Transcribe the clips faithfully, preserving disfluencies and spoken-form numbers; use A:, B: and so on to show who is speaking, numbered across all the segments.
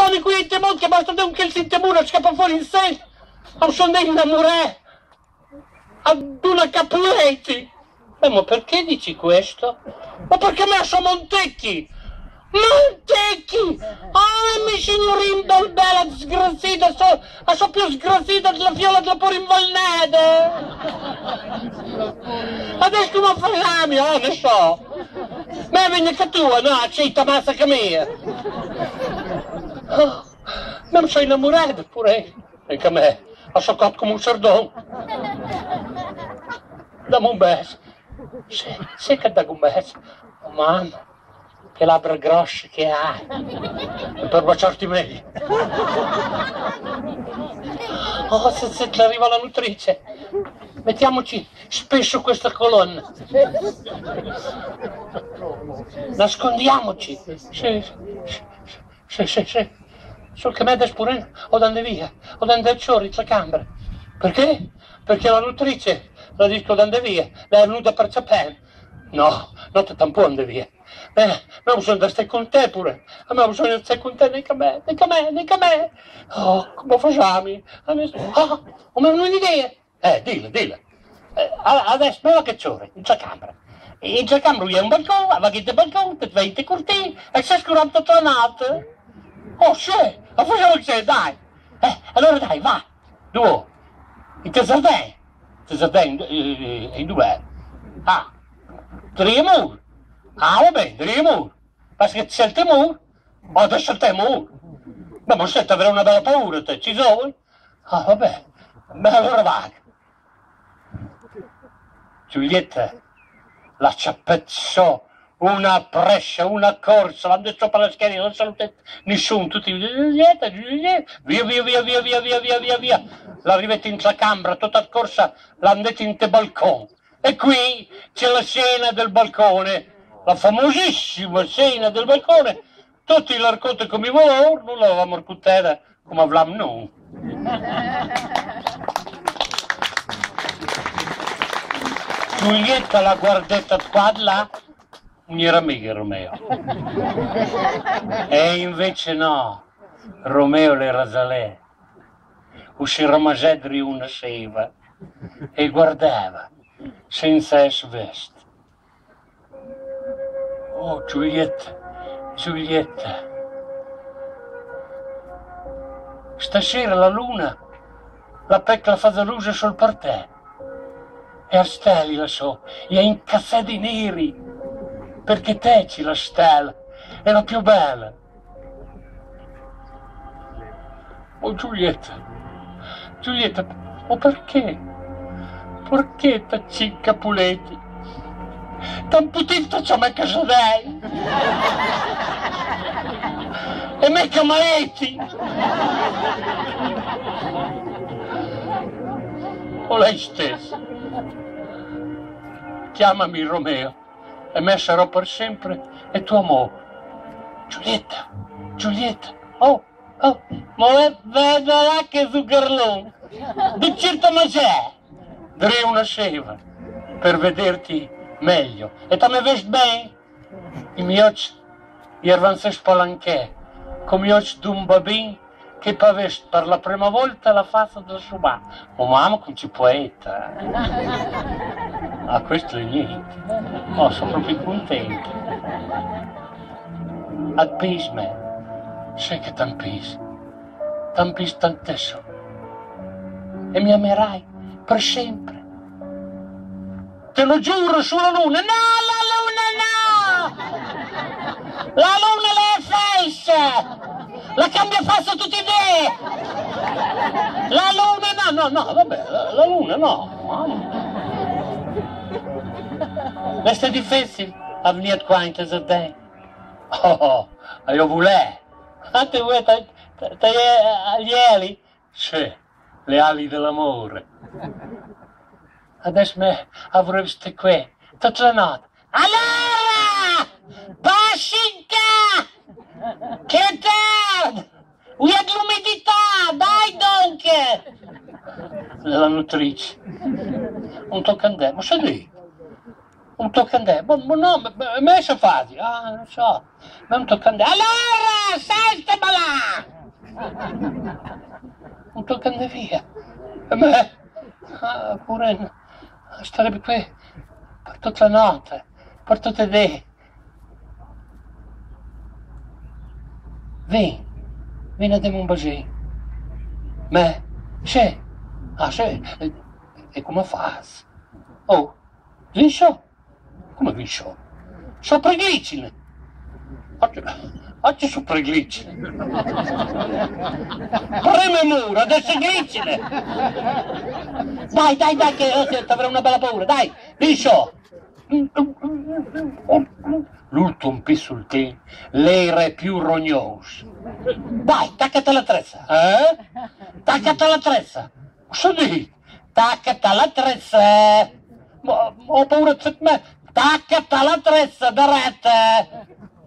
A: stanno qui in temut che basta un che il temut scappa fuori in sé. Non sono innamorato. Ad una Capuletti. Eh, ma perché dici questo? Ma perché me sono Montecchi. Montecchi! Ah, mi signorin dal bella sgrassita, so, so più sgrassita della fiola della Porinvalnede. Adesso come facciamo? Ah, ne so. Ma vieni che tua, no, città massa che mia. Oh, ma mi sono innamorato pure. E che me, ho soccato come un sardone. Dammi un bacio. Sì, sì che dammi un bacio. Oh, mamma. Che labbra grosse che ha, e per baciarti meglio. Oh, se, se ti arriva la nutrice, mettiamoci spesso questa colonna. Nascondiamoci. Sì, sì, sì, sì. Sul che me des pure o dande via, o dande ciori la camera. Perché? Perché la nutrice, la dico dande via, lei è venuta per sapere. No, non ti tampone via. Eh, ma bisogna di stare con te pure. A me bisogna di stare con te, neanche a me, neanche a me, neanche a me. Oh, come facciamo? Oh, ho un'idea. Eh, dilla, dilla. Eh, adesso, ma che c'ora? In c'è camera. In c'è camera è un balcone, va che te balcone, te vai te cortini, e sei scurato tutta la notte. Oh, sì, ma facciamo che c'è, dai. Eh, allora dai, va. Due. In te sardegna. Te sardegna, in due. Ah, tre mur. Ah, va bene, tre mur. Perché c'è il temur, o adesso il temur. Ma non senti avere una bella paura, te, ci sono? Ah, vabbè, ma allora va. Giulietta, la ciappezzò, una prescia, una corsa, l'hanno detto per la schiena, non salutate nessuno, tutti, Giulietta, Giulietta, via, via, via, via, via, via, via, via, via. L'arrivate in la camera, tutta corsa, l'hanno detto in te balcone. E qui c'è la scena del balcone. La famosissima scena del balcone, tutti la raccontano come volevano, non l'avevamo raccontata come avevamo noi. Giulietta la guardetta qua e là, non era mica Romeo. E invece no, Romeo le rasalè, uscì Ramasedri una sera e guardava senza es veste. Oh, Giulietta, Giulietta, stasera la luna la pecca la fazzalusa sul partè e a steli la so, e in caffè di neri, perché te ci la stella, è la più bella. Oh, Giulietta, Giulietta, ma perché? Perché tacci Capuletti? Tan putin c'è me che sei e me che maetti o lei stessa. Chiamami Romeo e me sarò per sempre e tuo amore. Giulietta, Giulietta, oh, oh, ma vedrà che zuccherlone di certo ma c'è direi una sera per vederti meglio. E te mi vesti bene? I miei occhi erano spalanchè, come gli occhi di un bambino che poi veste per la prima volta la faccia del suo mamma. Oh mamma, come ci poeta. Ah, questo è niente. Oh, sono proprio contento. Appis me, sai che t'ampis, t'ampis tantissimo. E mi amerai per sempre. Te lo giuro sulla luna. No, la luna no! La luna le è falsa! La cambia falsa tutti i te! La luna no, no, no, vabbè, la, la luna no. Questa è difficile a venire qua in casa te. Oh, io volevo. Ah, te vuoi, te, te, te, gli ali? Sì, le ali dell'amore. Adesso me avreste qui, tutta la notte. Allora! Pascinca! Che tardi! Qui è l'umidità, dai dunque! La nutrice. Un toccandè, ma sai lì? Un toccandè, ma, ma no, me se fai? Ah, non so. Ma un toccandè. Allora, saltamela! non tocca andare via. E me, ah, pure, starebbe qui per tutta la notte, per tutte le idee. Vieni, vieni a darmi un bacino. Me, c'è, ah c'è, e, e come fai? Oh, vincio? Come vincio? Sono preglicine. Oggi, oggi sono preglicine. Preme muro, adesso glicine. Dai, dai, dai, che oh, ti avrei una bella paura, dai, vincio. L'ultimo pissultin, l'era più rognoso. Dai, taccati alla trezza, eh? Taccati alla trezza. Cosa dici? Taccati alla trezza. Ma, ho paura di me. Taccati alla trezza, da rete.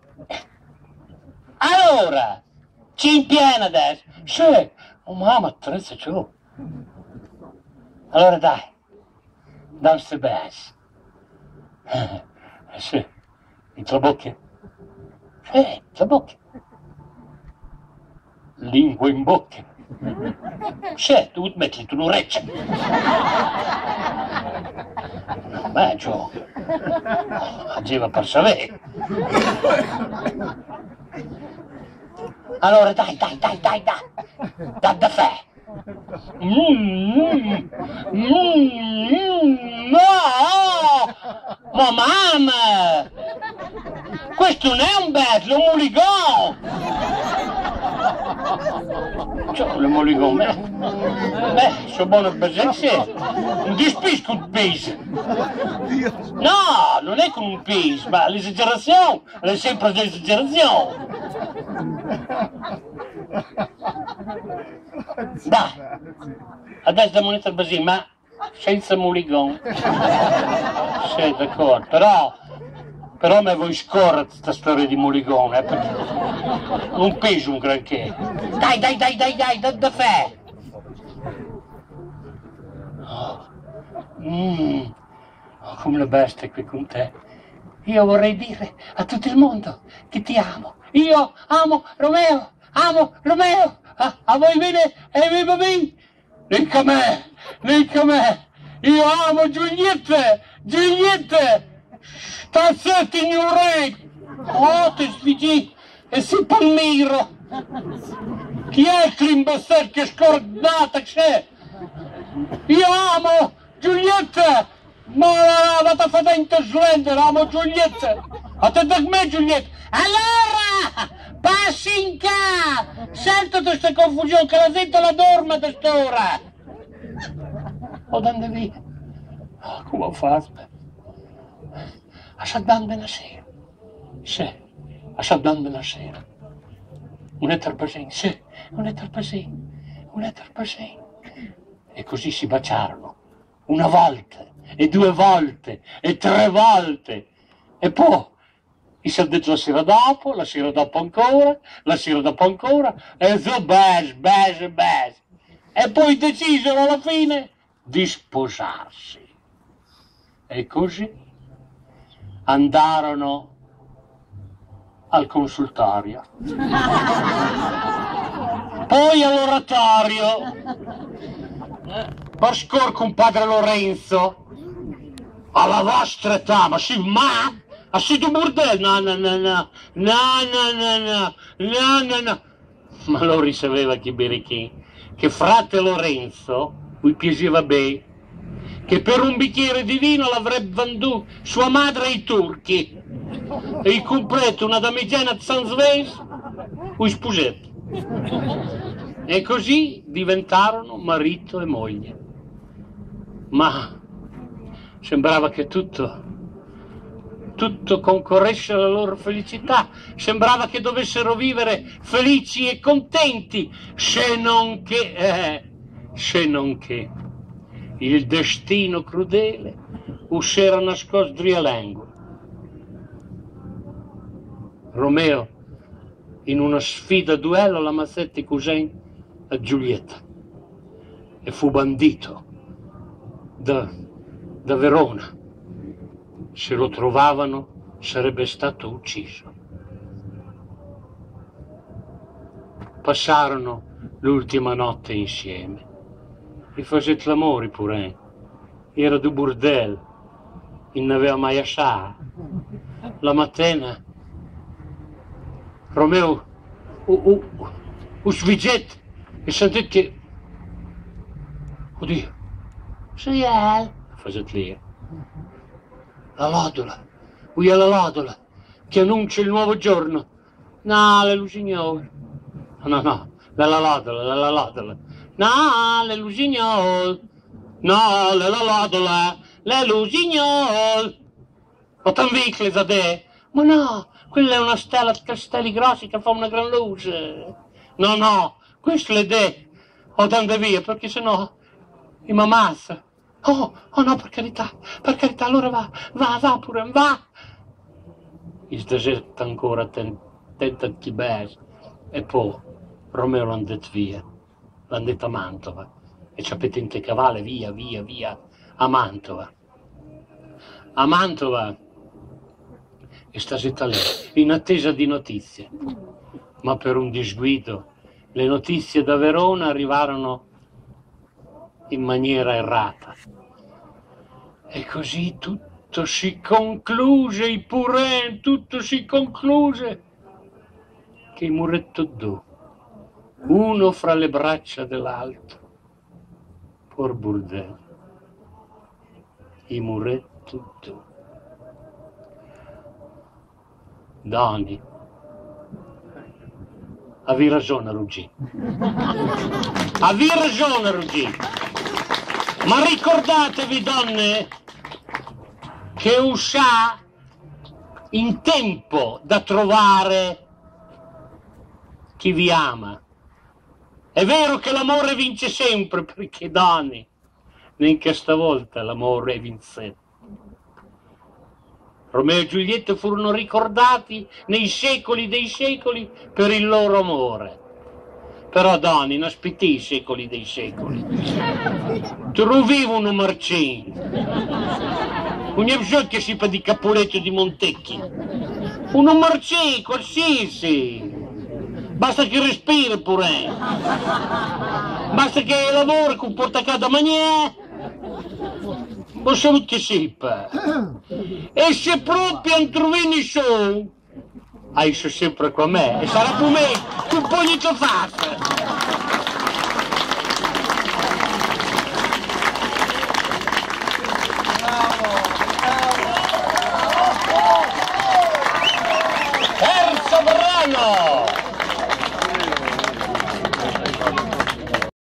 A: Allora, ci impiena adesso. Sì, oh mamma, trezza c'ho. Allora dai, dammi ste bass. Eh, sì, in trabocchi? Sì, trabocchi. Lingua in bocca. Sì, tu metti tu l'orecchio. Beh, Gio, ageva per sapere. Allora dai, dai, dai, dai, dai, da caffè. Mm, mm, mm, no! Ma mamma! Questo non è un bello, è un muligò! Cioè, le muligò, beh, beh, sono buone presenze, non dispisco un peso. No, non è come un peso, ma l'esagerazione è sempre l'esagerazione. Dai, adesso da moneta al basino, ma senza muligon. Sì, d'accordo, però, però me vuoi scorrere questa storia di muligon, eh, perché non peso un granché. Dai, dai, dai, dai, dai, da, da fè. Oh. Mm. Oh, come la bestia qui con te. Io vorrei dire a tutto il mondo che ti amo. Io amo Romeo, amo Romeo. A, a voi bene e viva me. Dica me, dica me. Io amo Giulietta, Giulietta. Sta zitto, ignorante. Oh, ti sfiggi e si palmiro. Chi è l'imbassato che scordata c'è? Io amo Giulietta. Ma vado a fare dentro slender, amo Giulietta. Attenta a me, Giulietta. Allora, passi in ca. Sento questa confusione, che la sento la dorma a quest'ora. O dove via? Oh, come fa? Aşağıdan nascer. Sì, aşağıdan nascer. Un ettaro per cento, sì, un ettaro per cento, un ettaro per cento. E così si baciarono, una volta, e due volte, e tre volte. E poi, si sono detto la sera dopo, la sera dopo ancora, la sera dopo ancora, e so bes, bes, bes. E poi decisero alla fine di sposarsi. E così andarono al consultorio, poi all'oratorio, per scor con padre Lorenzo. Alla vostra età, ma sì, ma? Ha siete un bordello? No, no, no, no, no, no, no, no, no, no, no. Ma lo riceveva chi berichì, che frate Lorenzo, cui piaceva bene, che per un bicchiere di vino l'avrebbe venduto sua madre ai turchi, e il completo una damigiana di San Sves, un sposetto. E così diventarono marito e moglie. Ma sembrava che tutto, tutto concorresse alla loro felicità, sembrava che dovessero vivere felici e contenti, se non che, eh, se non che il destino crudele uscera nascosto a lingua. Romeo, in una sfida a duello, la mazzetti cousin a Giulietta e fu bandito da, da Verona. Se lo trovavano sarebbe stato ucciso. Passarono l'ultima notte insieme. E facete l'amore pure. Era du burdel. Non ne aveva mai assai. La mattina Romeo un sviggetto e sentite che oddio sei è facete lì la lodola qui è la lodola che annuncia il nuovo giorno. No, le lusignole. No, no, la la lodola, la la lodola. No, le lusignole. No, le la lodola, le lusignole. O tanvicle da te? Ma no, quella è una stella di castelli grossi che fa una gran luce. No, no, questo le de. O tante via, perché sennò mi ammazza. Oh, oh no, per carità, per carità, allora va, va, va pure, va. Il deserto ancora tenta di bere. E poi Romeo l'ha detto via, l'ha detto a Mantova. E ci avete in te cavalli, via, via, via, a Mantova. A Mantova e sta zitta lì, in attesa di notizie. Ma per un disguido, le notizie da Verona arrivarono in maniera errata. E così tutto si concluse, i purè, tutto si concluse, che il muretto d'O, uno fra le braccia dell'altro, por burdel, i muretto d'O. Doni, avevi ragione Ruggì, avevi ragione Ruggì, ma ricordatevi donne che uscì in tempo da trovare chi vi ama. È vero che l'amore vince sempre, perché donne, neanche stavolta l'amore vinse. Romeo e Giulietta furono ricordati nei secoli dei secoli per il loro amore. Però donne, non aspetti i secoli dei secoli. Trovivo un marcino. Non è bisogno che si fa di Capuletto di Montecchi. Un marcino qualsiasi. Basta che respiri pure. Basta che lavori con portacato maniè. Lo saluto che sippa. E se proprio non trovi show, hai sempre con me. E sarà con me un po' di faccia. Terzo brano.